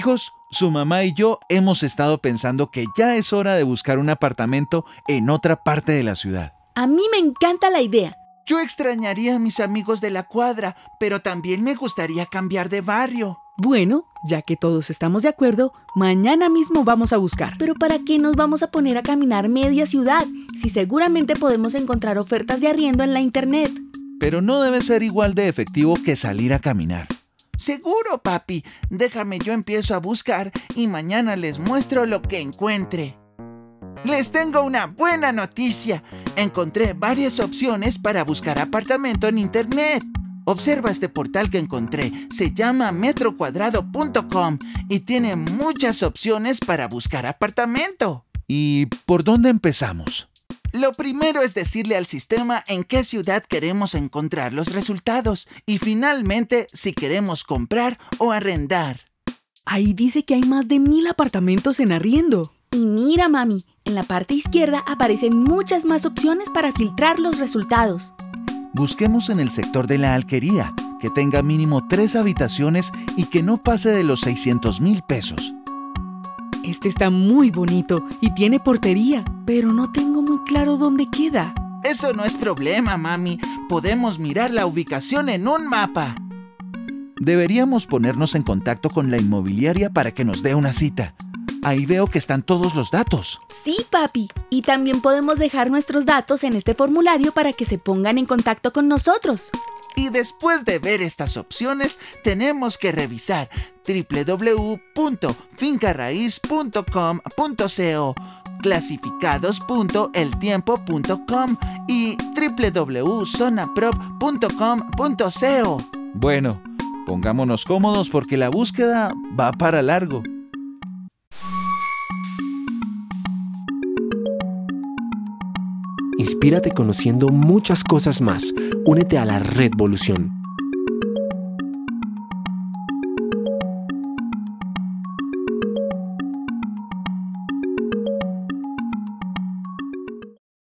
Hijos, su mamá y yo hemos estado pensando que ya es hora de buscar un apartamento en otra parte de la ciudad. A mí me encanta la idea. Yo extrañaría a mis amigos de la cuadra, pero también me gustaría cambiar de barrio. Bueno, ya que todos estamos de acuerdo, mañana mismo vamos a buscar. Pero ¿para qué nos vamos a poner a caminar media ciudad? Si seguramente podemos encontrar ofertas de arriendo en la internet. Pero no debe ser igual de efectivo que salir a caminar. Seguro, papi. Déjame, yo empiezo a buscar y mañana les muestro lo que encuentre. Les tengo una buena noticia. Encontré varias opciones para buscar apartamento en internet. Observa este portal que encontré. Se llama metrocuadrado.com y tiene muchas opciones para buscar apartamento. ¿Y por dónde empezamos? Lo primero es decirle al sistema en qué ciudad queremos encontrar los resultados y finalmente si queremos comprar o arrendar. Ahí dice que hay más de 1000 apartamentos en arriendo. Y mira, mami, en la parte izquierda aparecen muchas más opciones para filtrar los resultados. Busquemos en el sector de la alquería, que tenga mínimo 3 habitaciones y que no pase de los 600,000 pesos. Este está muy bonito y tiene portería, pero no tengo muy claro dónde queda. Eso no es problema, mami. Podemos mirar la ubicación en un mapa. Deberíamos ponernos en contacto con la inmobiliaria para que nos dé una cita. Ahí veo que están todos los datos. Sí, papi. Y también podemos dejar nuestros datos en este formulario para que se pongan en contacto con nosotros. Y después de ver estas opciones, tenemos que revisar www.fincarraiz.com.co, clasificados.eltiempo.com y www.zonaprop.com.co. Bueno, pongámonos cómodos porque la búsqueda va para largo. Inspírate conociendo muchas cosas más. Únete a la Redvolución.